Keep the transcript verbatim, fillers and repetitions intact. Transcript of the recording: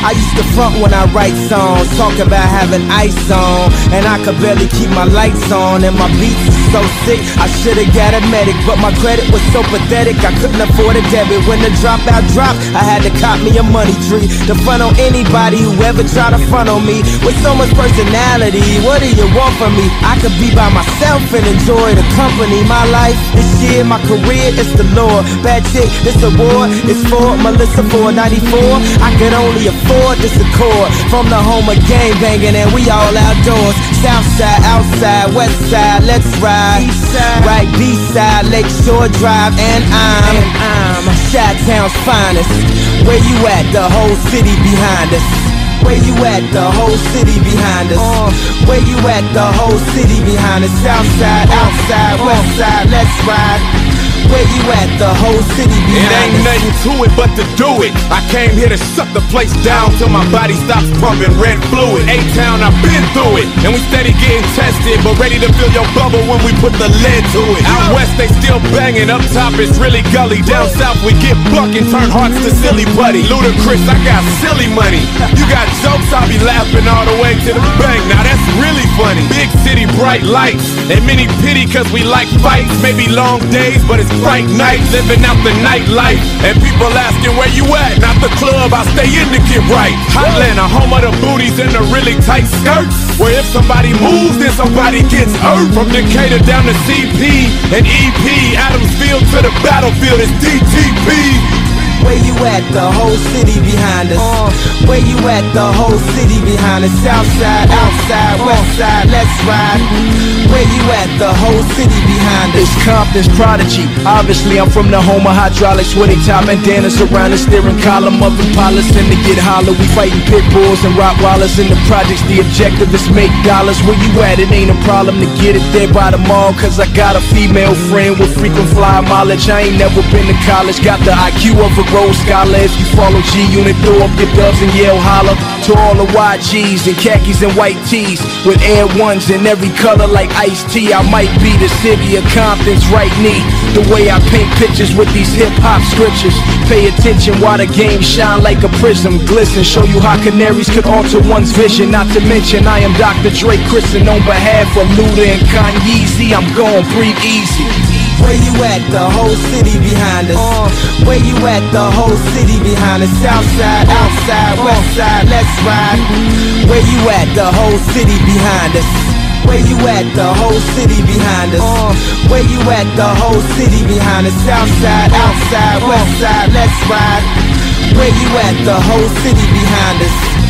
I used to front when I write songs, talk about having ice on, and I could barely keep my lights on, and my beats were so sick, I should've got a medic, but my credit was so pathetic, I couldn't afford a debit. When the dropout dropped, I had to cop me a money tree to front on anybody who ever tried to front on me. With so much personality, what do you want from me? I could be by myself and enjoy the company. My life, this year, my career, it's the Lord. Bad chick, this award, it's for Melissa four ninety-four. I could only afford this accord. From the home of gang banging and we all outdoors. South side, outside, west side, let's ride. East side, right, B-side, Lakeshore Drive, and I'm, and I'm Chi-Town's finest. Where you at? The whole city behind us. Where you at? The whole city behind us. Uh, where you at? The whole city behind us. South side, outside, uh, west side, let's ride. Where you at? The whole city behind us. It ain't nothing to it but to do it. I came here to shut the place down till my body stops pumping red fluid. A-Town, I've been through it, and we steady getting tested, but ready to fill your bubble when we put the lead to it. Out west they still banging, up top it's really gully. Down south we get buck and turn hearts to silly buddy. Ludacris, I got silly money. You got jokes, I'll be laughing all the way to the bank. Now that's really funny. Big city, bright lights, and many pity cause we like fights. Maybe long days, but it's bright nights. Living out the nightlife, and people asking where you at. Not the club, I stay in to get right. Hotlanta, home of the booties and the really tight skirts, where if somebody moves, then somebody gets hurt. From Decatur down to C P and E P, Adamsfield to the battlefield, it's D T P. Where you at? The whole city behind us. Uh, where you at? The whole city behind us. South side, outside, west side, let's ride. Where you at? The whole city behind us. It's Compton's prodigy. Obviously, I'm from the home of hydraulics, where they tie bandanas around the steering column of Impalas and to get hollow. We fighting pit bulls and Rottweilers in the projects. The objective is make dollars. Where you at? It ain't a problem to get it there by the mall, cause I got a female friend with frequent flyer mileage. I ain't never been to college. Got the I Q of a Rhodes Scholar. If you follow G-Unit, throw up your dubs and yell holla. To all the Y Gs and khakis and white tees with Air Ones in every color like iced tea. I might be the city of Compton's right knee. The way I paint pictures with these hip-hop scriptures. Pay attention while the game shine like a prism. Glisten, show you how canaries could alter one's vision. Not to mention I am Doctor Dre Christen on behalf of Luda and Kanye. I'm gon' breathe easy. Where you at? The whole city behind us. Uh, where you at? The whole city behind us. South side, outside, west side, let's ride. Where you at? The whole city behind us. Where you at? The whole city behind us. Uh, where you at? The whole city behind us. South side, outside, west side, let's ride. Where you at? The whole city behind us.